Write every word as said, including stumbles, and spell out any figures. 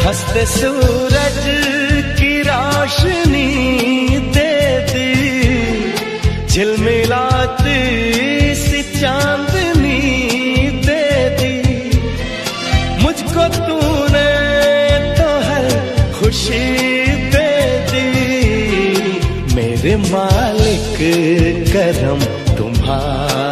हंसते सूरज की रोशनी दे दी, झिलमिलाती सी चांदनी दे दी। मुझको तूने तो हर खुशी दे दी, मेरे मालिक करम तुम्हारा